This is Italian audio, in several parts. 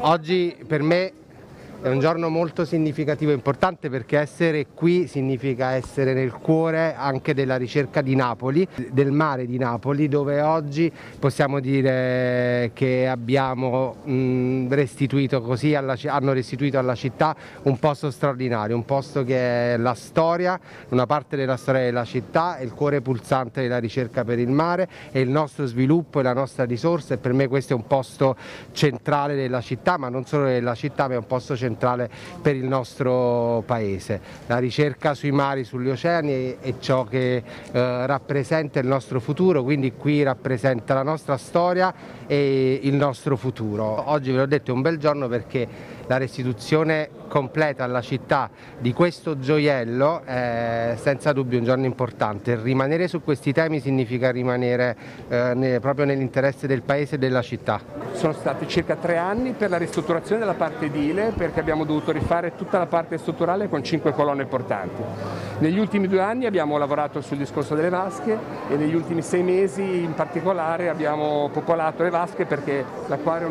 Oggi per me è un giorno molto significativo e importante perché essere qui significa essere nel cuore anche della ricerca di Napoli, del mare di Napoli, dove oggi possiamo dire che abbiamo restituito così hanno restituito alla città un posto straordinario, un posto che è la storia, una parte della storia della città, è il cuore pulsante della ricerca per il mare, è il nostro sviluppo e la nostra risorsa, e per me questo è un posto centrale della città, ma non solo della città, ma è un posto centrale per il nostro paese. La ricerca sui mari, sugli oceani è ciò che rappresenta il nostro futuro, quindi qui rappresenta la nostra storia e il nostro futuro. Oggi ve l'ho detto, è un bel giorno perché la restituzione completa alla città di questo gioiello è senza dubbio un giorno importante. Rimanere su questi temi significa rimanere proprio nell'interesse del paese e della città. Sono stati circa 3 anni per la ristrutturazione della parte edile, perché abbiamo dovuto rifare tutta la parte strutturale con 5 colonne portanti. Negli ultimi 2 anni abbiamo lavorato sul discorso delle vasche e negli ultimi 6 mesi in particolare abbiamo popolato le vasche, perché l'acquario è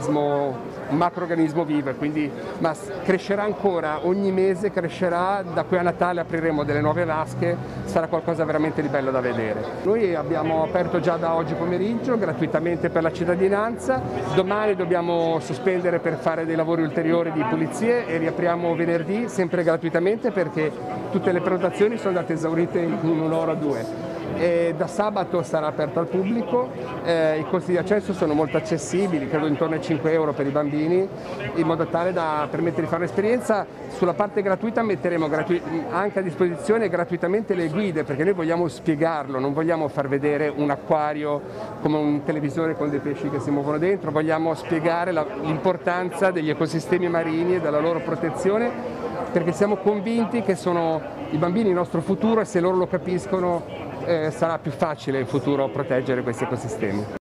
un macroorganismo vivo, ma crescerà ancora, ogni mese crescerà. Da qui a Natale apriremo delle nuove vasche, sarà qualcosa veramente di bello da vedere. Noi abbiamo aperto già da oggi pomeriggio gratuitamente per la cittadinanza, domani dobbiamo sospendere per fare dei lavori ulteriori di pulizie e riapriamo venerdì sempre gratuitamente, perché tutte le prenotazioni sono andate esaurite in un'ora o 2. E da sabato sarà aperto al pubblico, i costi di accesso sono molto accessibili, credo intorno ai 5 euro per i bambini, in modo tale da permettere di fare un'esperienza. Sulla parte gratuita metteremo anche a disposizione gratuitamente le guide, perché noi vogliamo spiegarlo, non vogliamo far vedere un acquario come un televisore con dei pesci che si muovono dentro, vogliamo spiegare l'importanza degli ecosistemi marini e della loro protezione, perché siamo convinti che sono i bambini il nostro futuro, e se loro lo capiscono sarà più facile in futuro proteggere questi ecosistemi.